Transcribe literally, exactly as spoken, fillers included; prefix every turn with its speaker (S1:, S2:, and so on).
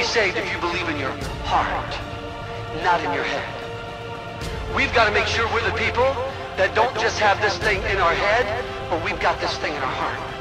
S1: saved if you believe in your heart, not in your head. We've got to make sure we're the people that don't just have this thing in our head, but we've got this thing in our heart.